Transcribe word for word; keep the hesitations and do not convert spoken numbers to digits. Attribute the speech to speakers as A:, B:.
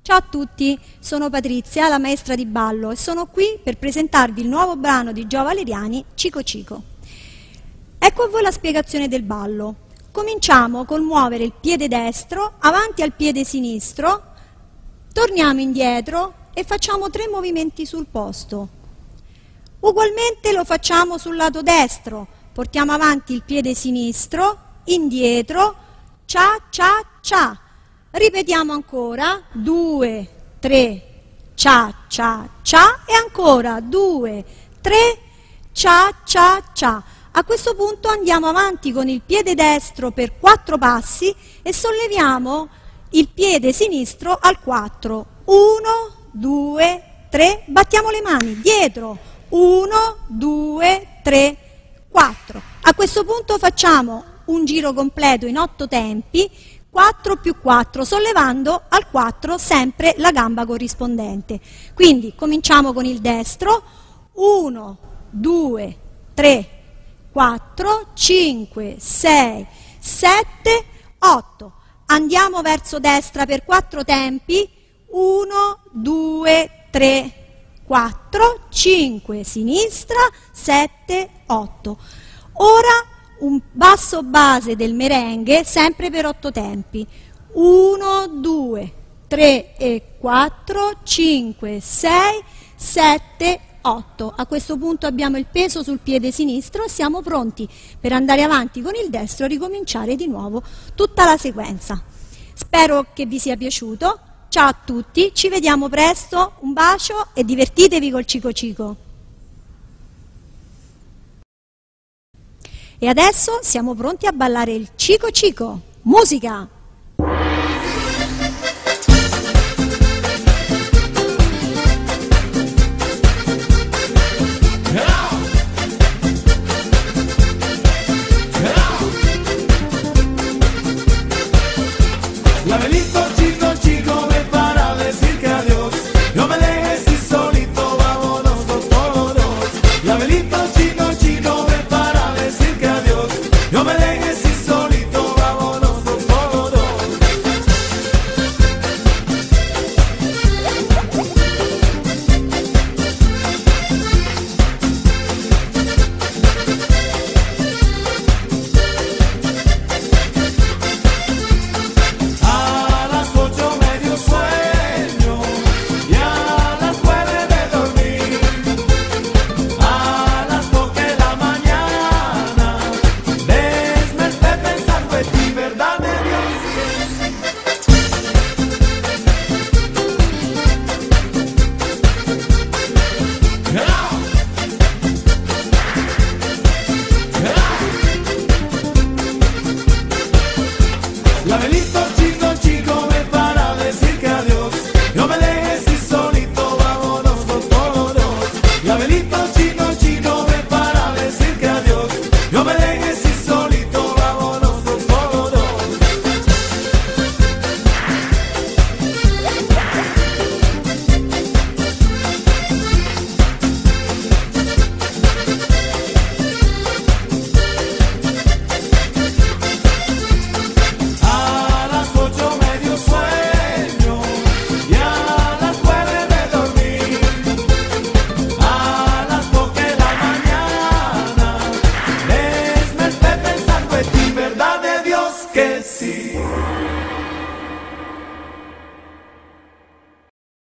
A: Ciao a tutti, sono Patrizia, la maestra di ballo, e sono qui per presentarvi il nuovo brano di Gio Valeriani, Cico Cico. Ecco a voi la spiegazione del ballo. Cominciamo col muovere il piede destro avanti al piede sinistro, torniamo indietro e facciamo tre movimenti sul posto. Ugualmente lo facciamo sul lato destro, portiamo avanti il piede sinistro, indietro, cia cia cia. Ripetiamo ancora, due, tre, cia cia cia e ancora due, tre, cia cia cia. A questo punto andiamo avanti con il piede destro per quattro passi e solleviamo il piede sinistro al quattro. uno, due, tre, battiamo le mani dietro. uno, due, tre, quattro. A questo punto facciamo un giro completo in otto tempi, quattro più quattro, sollevando al quattro sempre la gamba corrispondente. Quindi cominciamo con il destro, uno, due, tre, quattro, cinque, sei, sette, otto. Andiamo verso destra per quattro tempi, uno, due, tre, quattro, cinque, sinistra, sette, otto. Ora un basso base del merengue sempre per otto tempi, uno, due, tre e quattro, cinque, sei, sette, otto. A questo punto abbiamo il peso sul piede sinistro e siamo pronti per andare avanti con il destro e ricominciare di nuovo tutta la sequenza. Spero che vi sia piaciuto. Ciao a tutti, ci vediamo presto, un bacio e divertitevi col Cico Cico. E adesso siamo pronti a ballare il Cico Cico. Musica!
B: Labelito chico, chico, ven para decir que adiós. No me dejes ir solito, vámonos los todos. Labelito chico, chico, ven para decir que adiós. No me dejes ir solito, vámonos los todos. A las ocho medio sueño y a las nueve de dormir. A las dos de la mañana desperté pensando en ti, verdad de Dios. Labelito